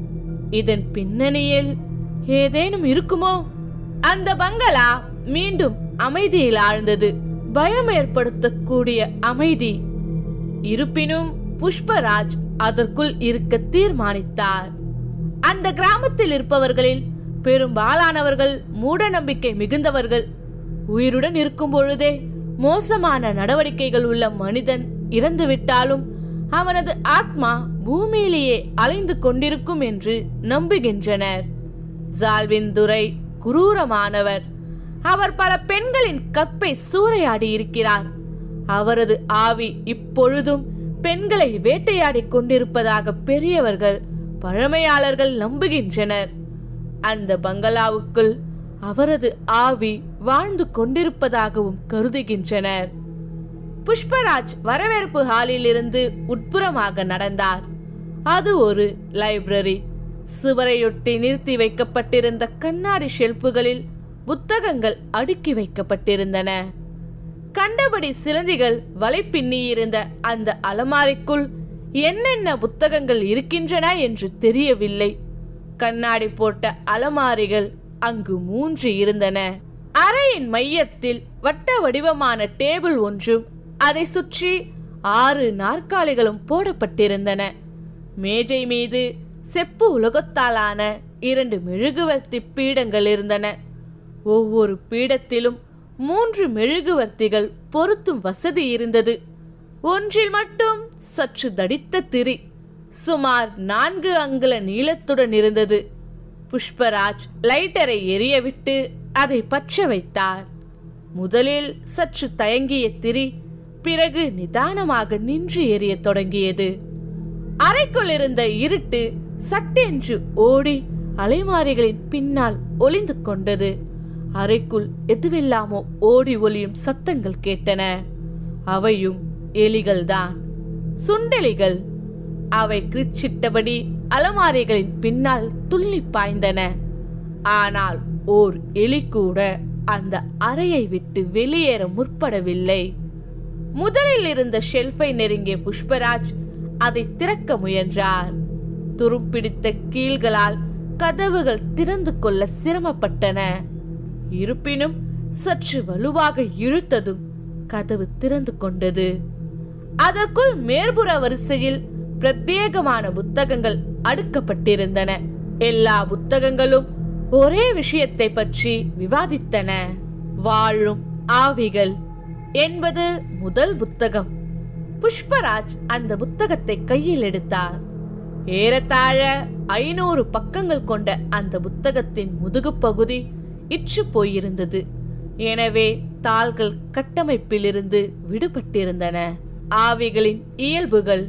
இதன் பின்னணியில் ஏதேனும் இருக்குமோ? அந்த பங்களா மீண்டும் அமைதியில் ஆழ்ந்தது. பயம் ஏற்படுத்தக்கூடிய அமைதி. இருப்பினும் புஷ்பராஜ் அதற்குள் இருக்க தீர்மானித்தார். அந்த கிராமத்தில் இருப்பவர்களில் பெரும்பாலானவர்கள் மூட நம்பிக்கை மிகுந்தவர்கள். உயிருடன் இருக்கும் பொழுதே மோசமான நடவடிக்கைகள் உள்ள மனிதன் இறந்துவிட்டாலும் அவனது ஆத்மா பூமியிலேயே அலைந்து கொண்டிருக்கும் என்று நம்புகின்றனர். ஜால்வின் துரை குரூரமானவர். அவர் பல பெண்களின் கற்பை சூறையாடி இருக்கிறார். அவரது ஆவி இப்பொழுதும் பெண்களை வேட்டையாடி கொண்டிருப்பதாக பெரியவர்கள் பழமையாளர்கள் நம்புகின்றனர். அந்த பங்களாவுக்குள் அவரது ஆவி வாழ்ந்து கொண்டிருப்பதாகவும் கருதுகின்றனர். புஷ்பராஜ் வரவேற்பு ஹாலில் இருந்து உட்புறமாக நடந்தார். அது ஒரு லைப்ரரி. சுவரையொட்டி நிறுத்தி வைக்கப்பட்டிருந்த கண்ணாடி ஷெல்ஃபுகளில் புத்தகங்கள் அடுக்கி வைக்கப்பட்டிருந்தன. கண்டபடி சிலந்திகள் வலை பின்னியிருந்த அந்த அலமாரிக்குள் என்னென்ன புத்தகங்கள் இருக்கின்றன என்று தெரியவில்லை. கண்ணாடி போட்ட அலமாரிகள் அங்கு 3 இருந்தன. அறையின் மையத்தில் வட்ட வடிவமான டேபிள் ஒன்றும் அதை சுற்றி 6 நாற்காலிகளும் போடப்பட்டிருந்தன. மேஜை மீது செப்பு உலகத்தாலான 2 மெழுகுவர்த்தி பீடங்கள் இருந்தன. ஒவ்வொரு பீடத்திலும் 3 மெழுகுவர்த்திகள் பொருத்தும் வசதி இருந்தது. ஒன்றில் மட்டும் சற்று தடித்த திரி. சுமார் 4 அங்குல நீளத்துடன் இருந்தது. புஷ்பராஜ் லைட்டரை எரியவிட்டு அதை பற்ற வைத்தார். முதலில் சற்று தயங்கிய திரி பிறகு நிதானமாக நின்று எரிய தொடங்கியது. அறைக்குள் இருந்த இருட்டு சட்டென்று ஓடி அலைமாரிகளின் பின்னால் ஒளிந்து கொண்டது. அறைக்குள் எதுவெல்லாமோ ஓடி ஒளியும் சத்தங்கள் கேட்டன. அவையும் எலிகள்தான், சுண்டெலிகள். அவை கிரிச்சிட்டபடி அலமாரிகளின் பின்னால் துள்ளி பாய்ந்தன. ஆனால் ஓர் எலி கூட அந்த அறையை விட்டு வெளியேற முற்படவில்லை. முதலில் இருந்த ஷெல்ஃபை நெருங்கிய புஷ்பராஜ் அதை திறக்க முயன்றார். துரும்பிடித்த கீழ்களால் கதவுகள் திறந்து கொள்ள சிரமப்பட்டன. இருப்பினும் சற்று வலுவாக இழுத்ததும் கதவு திறந்து கொண்டது. அதற்குள் மேற்புற வரிசையில் பிரத்யேகமான புத்தகங்கள் அடுக்கப்பட்டிருந்தன. எல்லா புத்தகங்களும் ஒரே விஷயத்தை பற்றி விவாதித்தன. வாழும் ஆவிகள் என்பது முதல் புத்தகம். புஷ்பராஜ் அந்த புத்தகத்தை கையில் எடுத்தார். ஏறத்தாழ 500 பக்கங்கள் கொண்ட அந்த புத்தகத்தின் முதுகு பகுதி இற்று போயிருந்தது. எனவே தாள்கள் கட்டமைப்பிலிருந்து விடுபட்டிருந்தன. ஆவிகளின் இயல்புகள்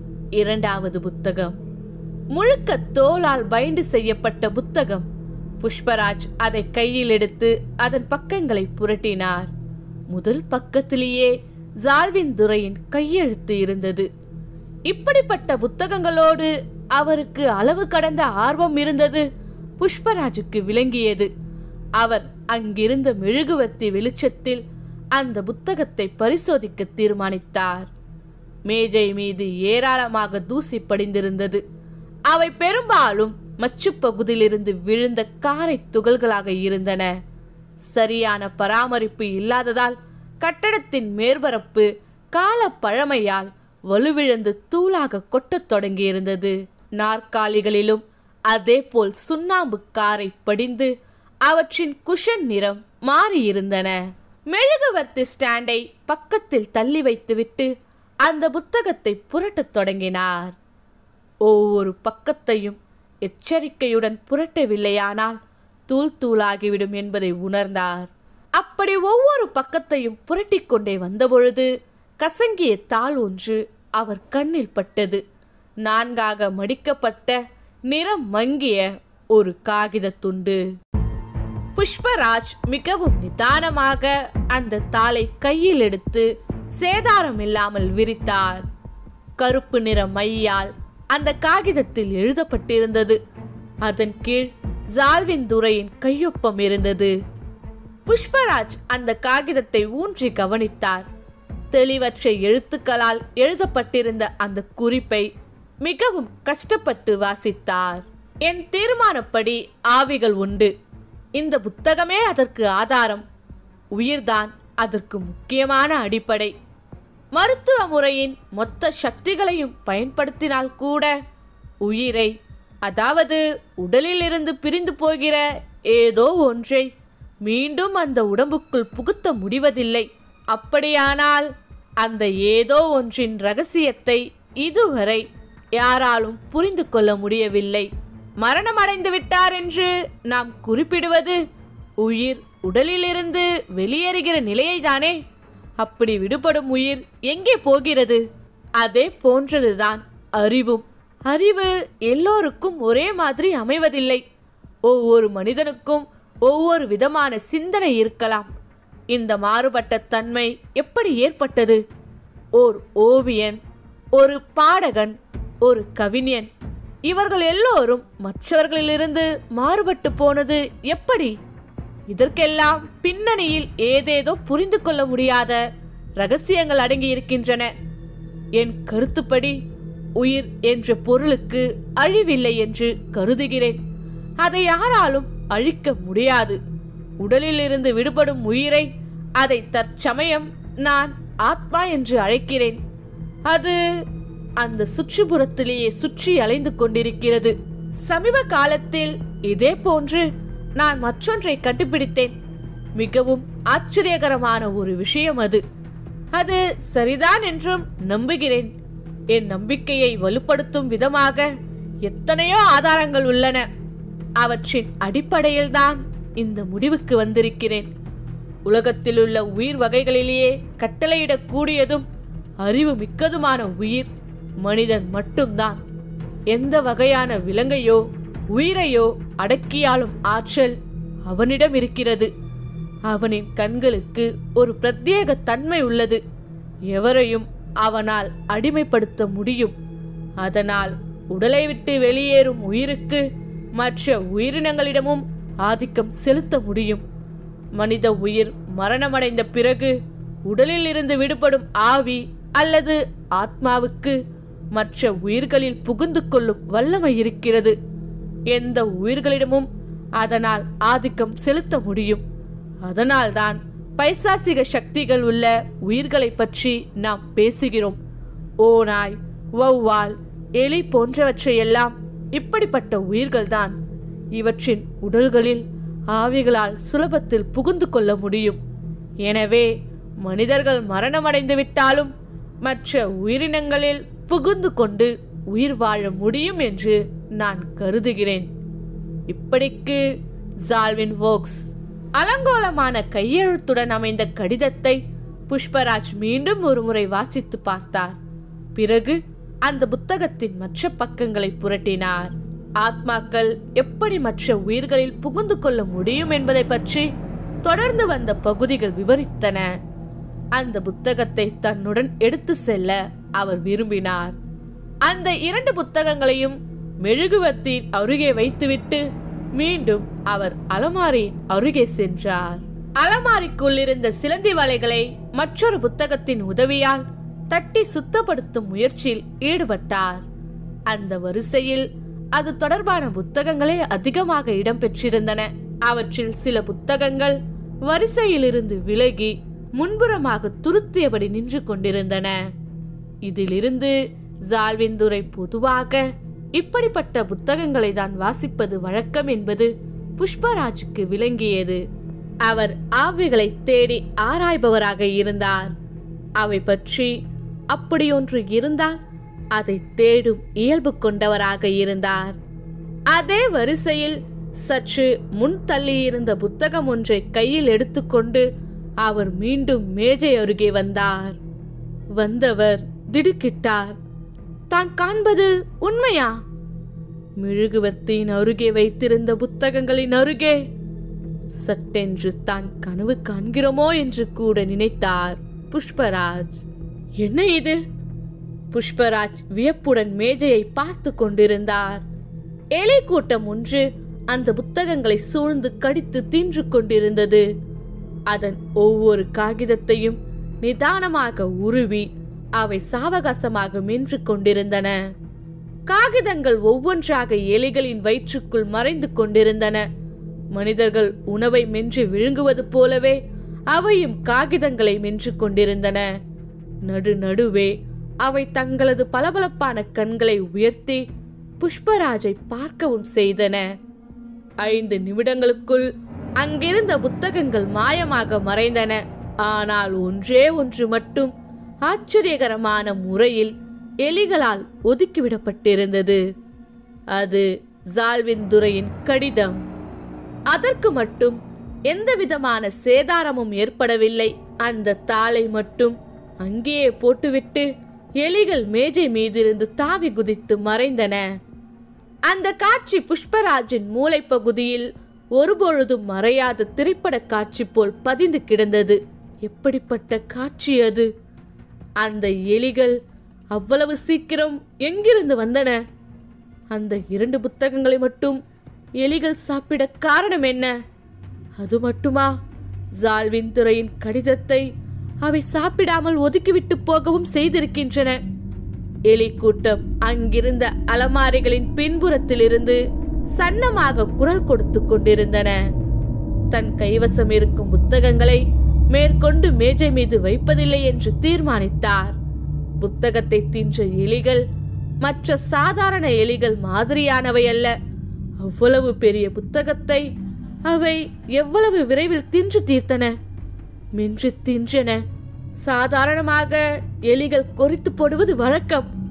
2வது புத்தகம். முழுக்க தோலால் பைண்டு செய்யப்பட்ட புத்தகம். புஷ்பராஜ் அதை கையில் எடுத்து அதன் பக்கங்களை புரட்டினார். முதல் பக்கத்திலேயே ஜால்வின் துரையின் கையெழுத்து இருந்தது. இப்படிப்பட்ட புத்தகங்களோடு அவருக்கு அளவு கடந்த ஆர்வம் இருந்தது புஷ்பராஜுக்கு விளங்கியது. அவர் அங்கிருந்த மெழுகுவர்த்தி வெளிச்சத்தில் அந்த புத்தகத்தை பரிசோதிக்க தீர்மானித்தார். மேஜை மீது ஏராளமாக தூசி படிந்திருந்தது. அவை பெரும்பாலும் மச்சு பகுதியிலிருந்து விழுந்த காரை துகள்களாக இருந்தன. சரியான பராமரிப்பு இல்லாததால் கட்டடத்தின் மேற்பரப்பு கால பழமையால் வலுவிழந்து தூளாக கொட்டத் தொடங்கியிருந்தது. நாற்காலிகளிலும் அதே போல் சுண்ணாம்பு காரை படிந்து அவற்றின் குஷன் நிறம் மாறியிருந்தன. மெழுகுவர்த்தி ஸ்டாண்டை பக்கத்தில் தள்ளி வைத்துவிட்டு அந்த புத்தகத்தை புரட்டத் தொடங்கினார். ஒவ்வொரு பக்கத்தையும் எச்சரிக்கையுடன் புரட்டவில்லையானால் தூள் தூளாகிவிடும் என்பதை உணர்ந்தார். அப்படி ஒவ்வொரு பக்கத்தையும் புரட்டிக்கொண்டே வந்தபொழுது கசங்கிய தாள் ஒன்று அவர் கண்ணில் பட்டது. 4ஆக மடிக்கப்பட்ட நிறம் மங்கிய ஒரு காகித துண்டு. புஷ்பராஜ் மிகவும் நிதானமாக அந்த தாளை கையில் எடுத்து சேதாரம் இல்லாமல் விரித்தார். கருப்பு நிற மையால் அந்த காகிதத்தில் எழுதப்பட்டிருந்தது. அதன் கீழ் ஜால்வின் துரையின் கையொப்பம் இருந்தது. புஷ்பராஜ் அந்த காகிதத்தை ஊன்றி கவனித்தார். தெளிவற்ற எழுத்துக்களால் எழுதப்பட்டிருந்த அந்த குறிப்பை மிகவும் கஷ்டப்பட்டு வாசித்தார். என் தீர்மானப்படி ஆவிகள் உண்டு. இந்த புத்தகமே அதற்கு ஆதாரம். உயிர்தான் அதற்கு முக்கியமான அடிப்படை. மருத்துவ முறையின் மொத்த சக்திகளையும் பயன்படுத்தினால் கூட உயிரை, அதாவது உடலில் இருந்து பிரிந்து போகிற ஏதோ ஒன்றை மீண்டும் அந்த உடம்புக்குள் புகுத்த முடிவதில்லை. அப்படியானால் அந்த ஏதோ ஒன்றின் ரகசியத்தை இதுவரை யாராலும் புரிந்து கொள்ள முடியவில்லை. மரணமடைந்து விட்டார் என்று நாம் குறிப்பிடுவது உயிர் உடலிலிருந்து வெளியேறுகிற நிலையைதானே. அப்படி விடுபடும் உயிர் எங்கே போகிறது? அதே போன்றதுதான் அறிவும். அறிவு எல்லோருக்கும் ஒரே மாதிரி அமைவதில்லை. ஒவ்வொரு மனிதனுக்கும் ஒவ்வொரு விதமான சிந்தனை இருக்கலாம். இந்த மாறுபட்ட தன்மை எப்படி ஏற்பட்டது? ஓர் ஓவியன், ஒரு பாடகன், ஒரு கவிஞன், இவர்கள் எல்லோரும் மற்றவர்களிலிருந்து மாறுபட்டு போனது எப்படி? இதற்கெல்லாம் பின்னணியில் ஏதேதோ புரிந்து கொள்ள முடியாத ரகசியங்கள் அடங்கி இருக்கின்றன. என் கருத்துப்படி உயிர் என்ற பொருளுக்கு அழிவில்லை என்று கருதுகிறேன். அதை யாராலும் அழிக்க முடியாது. உடலில் இருந்து விடுபடும் உயிரை, அதை தற்சமயம் நான் ஆத்மா என்று அழைக்கிறேன். அது அந்த சுற்றுப்புறத்திலேயே சுற்றி அலைந்து கொண்டிருக்கிறது. சமீப காலத்தில் இதே போன்று நான் மற்றொன்றை கண்டுபிடித்தேன். மிகவும் ஆச்சரியகரமான ஒரு விஷயம் அது. அது சரிதான் என்றும் நம்புகிறேன். என் நம்பிக்கையை வலுப்படுத்தும் விதமாக எத்தனையோ ஆதாரங்கள் உள்ளன. அவற்றின் அடிப்படையில்தான் இந்த முடிவுக்கு வந்திருக்கிறேன். உலகத்திலுள்ள உயிர் வகைகளிலேயே கட்டளையிடக்கூடியதும் அறிவு மிக்கதுமான உயிர் மனிதன் மட்டும்தான். எந்த வகையான விலங்கையோ உயிரையோ அடக்கியாலும் ஆற்றல் அவனிடம் இருக்கிறது. அவனின் கண்களுக்கு ஒரு பிரத்யேக தன்மை உள்ளது. எவரையும் அவனால் அடிமைப்படுத்த முடியும். அதனால் உடலை விட்டு வெளியேறும் உயிருக்கு மற்ற உயிரினங்களிடமும் ஆதிக்கம் செலுத்த முடியும். மனித உயிர் மரணமடைந்த பிறகு உடலில் இருந்து விடுபடும் ஆவி அல்லது ஆத்மாவுக்கு மற்ற உயிர்களில் புகுந்து கொள்ளும் வல்லமை இருக்கிறது. எந்த உயிர்களிடமும் அதனால் ஆதிக்கம் செலுத்த முடியும். அதனால்தான் பைசாசிக சக்திகள் உள்ள உயிர்களை பற்றி நாம் பேசுகிறோம். ஓநாய், வௌவால், எலி போன்றவற்றையெல்லாம் இப்படிப்பட்ட உயிர்கள்தான். இவற்றின் உடல்களில் ஆவிகளால் சுலபத்தில் புகுந்து கொள்ள முடியும். எனவே மனிதர்கள் மரணமடைந்து விட்டாலும் மற்ற உயிரினங்களில் புகுந்து கொண்டு உயிர் வாழ முடியும் என்று நான் கருதுகிறேன். இப்படிக்கு ஜால்வின் வோக்ஸ். அலங்கோலமான கையெழுத்துடன் அமைந்த கடிதத்தை புஷ்பராஜ் மீண்டும் ஒருமுறை வாசித்து பார்த்தார். பிறகு அந்த புத்தகத்தின் மற்ற பக்கங்களை புரட்டினார். ஆத்மாக்கள் எப்படி மற்ற உயிர்களில் புகுந்து கொள்ள முடியும் என்பதை பற்றி தொடர்ந்து வந்த பகுதிகள் விவரித்தன. அந்த புத்தகத்தை தன்னுடன் எடுத்து செல்ல அவர் விரும்பினார். அந்த 2 புத்தகங்களையும் மெழுகுவர்த்தியின் அருகே வைத்துவிட்டு மீண்டும் அவர் அலமாரியின் அருகே சென்றார். அலமாரிக்குள் இருந்த சிலந்தி வலைகளை மற்றொரு புத்தகத்தின் உதவியால் தட்டி சுத்தப்படுத்தும் முயற்சியில் ஈடுபட்டார். அந்த வரிசையில் அது தொடர்பான புத்தகங்களே அதிகமாக இடம்பெற்றிருந்தன. அவற்றில் சில புத்தகங்கள் வரிசையிலிருந்து விலகி முன்புறமாக துருத்தியபடி நின்று கொண்டிருந்தன. இதிலிருந்து ஜால்விந்துரை பொதுவாக இப்படிப்பட்ட புத்தகங்களை தான் வாசிப்பது வழக்கம் என்பது புஷ்பராஜுக்கு விளங்கியது. அவர் ஆவிகளை தேடி ஆராய்பவராக இருந்தார். அவை பற்றி அப்படியொன்று இருந்தால் அதை தேடும் இயல்பு கொண்டவராக இருந்தார். அதே வரிசையில் சற்று முன் தள்ளியிருந்த புத்தகம் ஒன்றை கையில் எடுத்துக்கொண்டு அவர் மீண்டும் மேஜை அருகே வந்தார். வந்தவர் திடுக்கிட்டார். தான் காண்பது உண்மையா? மெழுகுவர்த்தியின் அருகே வைத்திருந்த புத்தகங்களின் அருகே சட்டென்று தான் கனவு காண்கிறோமோ என்று கூட நினைத்தார் புஷ்பராஜ். என்ன இது? புஷ்பராஜ் வியப்புடன் மேஜையை பார்த்து கொண்டிருந்தார். எலி கூட்டம் ஒன்று அந்த புத்தகங்களை சூழ்ந்து கடித்து தின்று கொண்டிருந்தது. அதன் ஒவ்வொரு காகிதத்தையும் நிதானமாக உருவி அவை சாவகாசமாக மென்று கொண்டிருந்தன. காகிதங்கள் ஒவ்வொன்றாக எலிகளின் வயிற்றுக்குள் மறைந்து கொண்டிருந்தன. மனிதர்கள் உணவை மென்று விழுங்குவது போலவே அவையும் காகிதங்களை மென்று கொண்டிருந்தன. நடுநடுவே அவை தங்களது பளபளப்பான கண்களை உயர்த்தி புஷ்பராஜை பார்க்கவும் செய்தன. 5 நிமிடங்களுக்குள் அங்கிருந்த புத்தகங்கள் மாயமாக மறைந்தன. ஆனால் ஒன்றே ஒன்று மட்டும் ஆச்சரியகரமான முறையில் எலிகளால் ஒதுக்கிவிடப்பட்டிருந்தது. அது ஜால்விந்துரையின் கடிதம். அதற்கு மட்டும் எந்தவிதமான சேதாரமும் ஏற்படவில்லை. அந்த தாளை மட்டும் அங்கேயே போட்டுவிட்டு எலிகள் மேஜை மீதிருந்து தாவி குதித்து மறைந்தன. அந்த காட்சி புஷ்பராஜின் மூளை பகுதியில் ஒருபொழுதும் மறையாத திரைப்பட காட்சி போல் பதிந்து கிடந்தது. எப்படிப்பட்ட காட்சி அது! அந்த எலிகள் அவ்வளவு சீக்கிரம் எங்கிருந்து வந்தன? அந்த 2 புத்தகங்களை மட்டும் எலிகள் சாப்பிட காரணம் என்ன? அது மட்டுமா, ஜால்விந்துரையின் கடிதத்தை அவை சாப்பிடாமல் ஒதுக்கிவிட்டு போகவும் செய்திருக்கின்றன. எலி கூட்டம் அங்கிருந்த அலமாரிகளின் பின்புறத்திலிருந்து சன்னமாக குரல் கொடுத்து கொண்டிருந்தன. தன் கைவசம் இருக்கும் புத்தகங்களை மேற்கொண்டு மேஜை மீது வைப்பதில்லை என்று தீர்மானித்தார். புத்தகத்தை தின்ற எலிகள் மற்ற சாதாரண எலிகள் மாதிரியானவை அல்ல. அவ்வளவு பெரிய புத்தகத்தை அவை எவ்வளவு விரைவில் தின்று தீர்த்தன, மென்று தின்றன. சாதாரணமாக எலிகள் கொறித்து போடுவது வழக்கம்.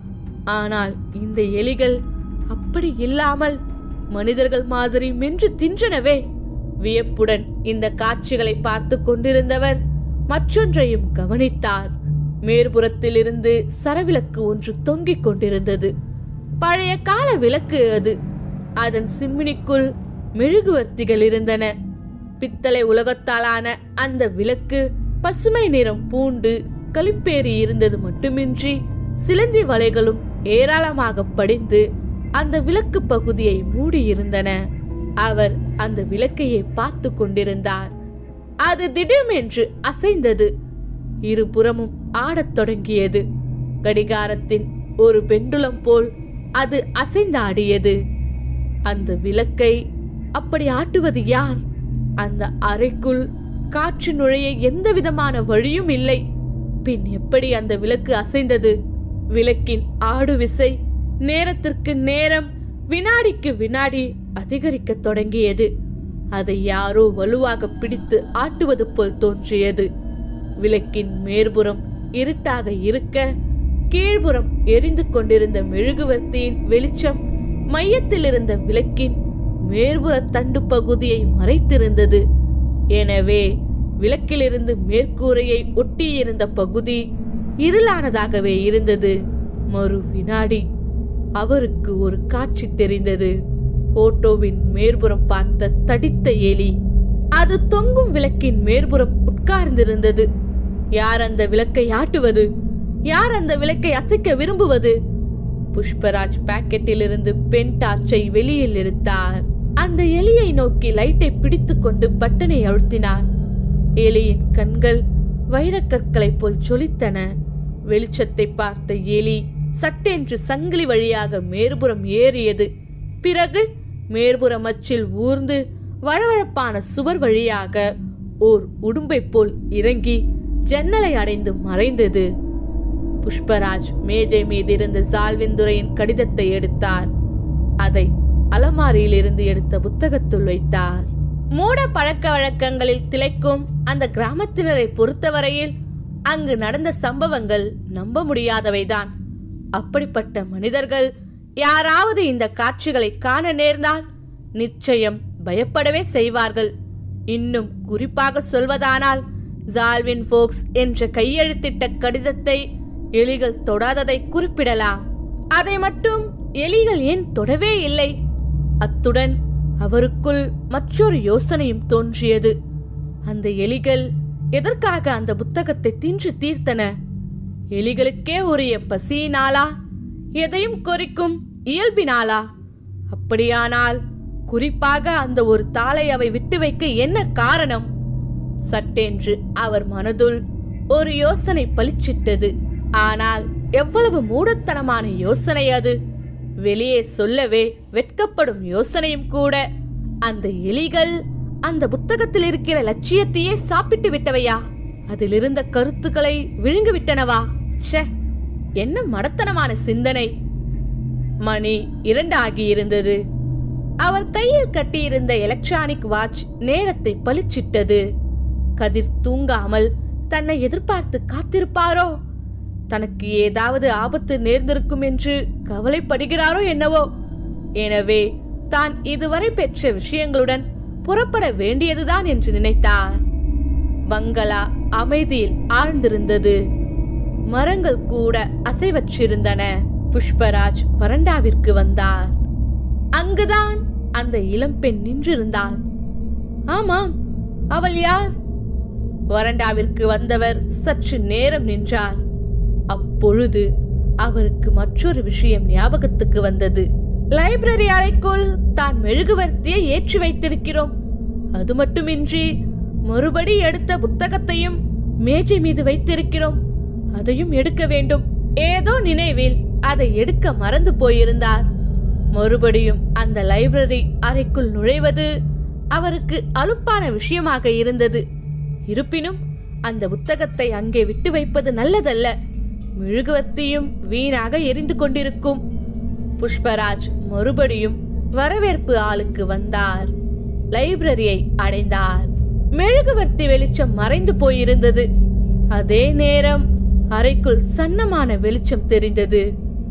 ஆனால் இந்த எலிகள் அப்படி இல்லாமல் மனிதர்கள் மாதிரி மென்று தின்றனவே. வியப்புடன் இந்த காட்சிகளை பார்த்து கொண்டிருந்தவர் மற்றொன்றையும் கவனித்தார். மேற்புறத்திலிருந்து சரவிளக்கு ஒன்று தொங்கிக் கொண்டிருந்தது. பழைய கால விளக்கு அது. அதன் சிம்மினிக்குள் மெழுகுவர்த்திகள் இருந்தன. பித்தளை உலகத்தாலான அந்த விளக்கு பசுமை நிறம் பூண்டு களிப்பேறி இருந்தது மட்டுமின்றி சிலந்தி வலைகளும் ஏராளமாக படிந்து அந்த விளக்கு பகுதியை மூடியிருந்தன. அவர் அந்த விளக்கையை பார்த்து கொண்டிருந்தார். அது திடீரென்று அசைந்தது. இருபுறமும் ஆடத் தொடங்கியது. கடிகாரத்தின் ஒரு பெண்டுலம் போல் அது அசைந்தாடியது. அந்த விளக்கை அப்படி ஆட்டுவது யார்? அந்த அறைக்குள் காற்று நுழைய எந்த விதமான வழியும் இல்லை. பின் எப்படி அந்த விளக்கு அசைந்தது? விளக்கின் ஆடு விசை நேரத்திற்கு நேரம், வினாடிக்கு வினாடி அதிகரிக்க தொடங்கியது. அதை யாரோ வலுவாக பிடித்து ஆட்டுவது போல் தோன்றியது. விளக்கின் மேற்புறம் இருட்டாக இருக்க, கீழ்புறம் எரிந்து கொண்டிருந்த மெழுகுவர்த்தியின் வெளிச்சம் மையத்தில் இருந்த விளக்கின் மேற்புற தண்டு பகுதியை மறைத்திருந்தது. எனவே விளக்கிலிருந்து மேற்கூரையை ஒட்டியிருந்த பகுதி இருளானதாகவே இருந்தது. மறு வினாடி அவருக்கு ஒரு காட்சி தெரிந்தது. போட்டோவின் மேற்புறம் பார்த்த தடித்த எலி. அது தொங்கும் விளக்கின் மேற்புறம் உட்கார்ந்திருந்தது. யார் அந்த விளக்கை ஆட்டுவது? யார் அந்த விளக்கை அசைக்க விரும்புவது? புஷ்பராஜ் பாக்கெட்டில் இருந்து பென் டார்ச்சை வெளியில் எடுத்தார். அந்த எலியை நோக்கி லைட்டை பிடித்துக் கொண்டு பட்டனை அழுத்தினார். எலியின் கண்கள் வைரக்கற்களை போல் ஜொலித்தன. வெளிச்சத்தை பார்த்த எலி சட்டென்று சங்கிலி வழியாக மேற்புறம் ஏறியது. பிறகு மேற்புறம் அச்சில் ஊர்ந்து வழவழப்பான சுவர் வழியாக ஓர் உடும்பை போல் இறங்கி ஜன்னலை அடைந்து மறைந்தது. புஷ்பராஜ் மேஜை மீது இருந்த சால்விந்துரையின் கடிதத்தை எடுத்தார். அதை அலமாரியில் இருந்து எடுத்த புத்தகத்துள் வைத்தார். மூட பழக்க வழக்கங்களில் திளைக்கும் அந்த கிராமத்தினரை பொறுத்தவரையில் அங்கு நடந்த சம்பவங்கள் நம்ப முடியாதவைதான். அப்படிப்பட்ட மனிதர்கள் யாராவது இந்த காட்சிகளை காண நேர்ந்தால் நிச்சயம் பயப்படவே செய்வார்கள். இன்னும் குறிப்பாக சொல்வதானால், ஜால்வின் ஃபோக்ஸ் என்ற கையெழுத்திட்ட கடிதத்தை எலிகள் தொடாததை குறிப்பிடலாம். அதை மட்டும் எலிகள் ஏன் தொடவே இல்லை? அத்துடன் அவருக்குள் மற்றொரு யோசனையும் தோன்றியது. அந்த எலிகள் எதற்காக அந்த புத்தகத்தை தின்று தீர்த்தன? எலிகளுக்கே உரிய பசியினாலா? எதையும் கொறிக்கும் இயல்பினாலா? அப்படியானால் குறிப்பாக அந்த ஒரு தாளை அவை விட்டு வைக்க என்ன காரணம்? சட்டென்று அவர் மனதுள் ஒரு யோசனை பளிச்சிட்டது. ஆனால் எவ்வளவு மூடத்தனமான யோசனை அது! வெளியே சொல்லவே வெட்கப்படும் யோசனையும் கூட. அந்த எலிகள் அந்த புத்தகத்தில் இருக்கிற லட்சியத்தையே சாப்பிட்டு விட்டவையா? அதிலிருந்த கருத்துக்களை விழுங்கிவிட்டனவா? ச்சே, என்ன மடத்தனமான சிந்தனை! மணி 2 ஆகியிருந்தது. அவர் கையில் கட்டியிருந்த எலக்ட்ரானிக் வாட்ச் நேரத்தை பளிச்சிட்டது. கதிர் தூங்காமல் தன்னை எதிர்பார்த்து காத்திருப்பாரோ? தனக்கு ஏதாவது ஆபத்து நேர்ந்திருக்கும் என்று கவலைப்படுகிறாரோ என்னவோ? எனவே தான் இதுவரை பெற்ற விஷயங்களுடன் புறப்பட வேண்டியதுதான் என்று நினைத்தார். பங்களா அமைதியில் ஆழ்ந்திருந்தது. மரங்கள் கூட அசைவற்றிருந்தன. புஷ்பராஜ் வராண்டாவிற்கு வந்தார். அங்குதான் அந்த இளம்பெண் நின்றிருந்தாள். ஆமாம், அவள் யார்? வராண்டாவிற்கு வந்தவர் சற்று நேரம் நின்றார். அப்பொழுது அவருக்கு மற்றொரு விஷயம் ஞாபகத்துக்கு வந்தது. லைப்ரரி அறைக்குள் தான் மெழுகுவர்த்தியை ஏற்றி வைத்திருக்கிறோம். அது மட்டுமின்றி மறுபடி எடுத்த புத்தகத்தையும் மேஜை மீது வைத்திருக்கிறோம். அதையும் எடுக்க வேண்டும். ஏதோ நினைவில் அதை எடுக்க மறந்து போயிருந்தார். மறுபடியும் அந்த லைப்ரரி அறைக்குள் நுழைவது அவருக்கு அலுப்பான விஷயமாக இருந்தது. இருப்பினும் அந்த புத்தகத்தை அங்கே விட்டு வைப்பது நல்லதல்ல. மெழுகுவர்த்தியும் வீணாக எரிந்து கொண்டிருக்கும். புஷ்பராஜ் மறுபடியும் வரவேற்பு ஆளுக்கு வந்தார். லைப்ரரியை அடைந்தார். மெழுகுவர்த்தி வெளிச்சம் மறைந்து போயிருந்தது. அதே நேரம் அறைக்குள் சன்னமான வெளிச்சம் தெரிந்தது.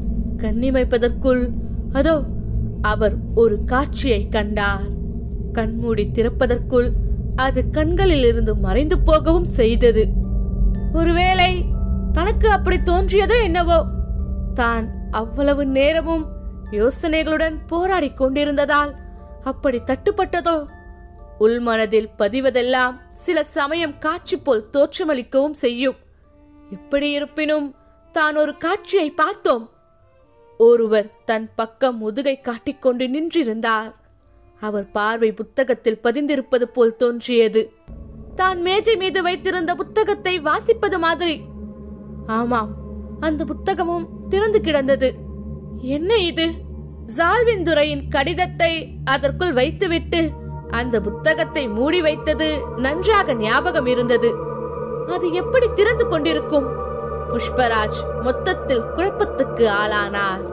கண்ணிமைப்பதற்குள் அதோ அவர் ஒரு காட்சியை கண்டார். கண்மூடி திறப்பதற்குள் அது கண்களில் இருந்து மறைந்து போகவும் செய்தது. ஒருவேளை தனக்கு அப்படி தோன்றியதோ என்னவோ. தான் அவ்வளவு நேரமும் யோசனைகளுடன் போராடி கொண்டிருந்ததால் அப்படி தட்டுப்பட்டதோ. உள்மனதில் பதிவதெல்லாம் சில சமயம் காட்சி போல் தோற்றமளிக்கவும் செய்யும். எப்படி இருப்பினும் தான் ஒரு காட்சியை பார்த்தோம். ஒருவர் தன் பக்கம் முதுகை காட்டிக்கொண்டு நின்றிருந்தார். அவர் பார்வை புத்தகத்தில் பதிந்திருப்பது போல் தோன்றியது. தான் மேஜை மீது வைத்திருந்த புத்தகத்தை வாசிப்பது மாதிரி. ஆமாம், அந்த புத்தகமும் திறந்து கிடந்தது. என்ன இது? ஜால்விந்துரையின் கடிதத்தை அதற்குள் வைத்துவிட்டு அந்த புத்தகத்தை மூடி வைத்தது நன்றாக ஞாபகம் இருந்தது. அது எப்படி திறந்து கொண்டிருக்கும்? புஷ்பராஜ் மொத்தத்தில் குழப்பத்துக்கு ஆளானார்.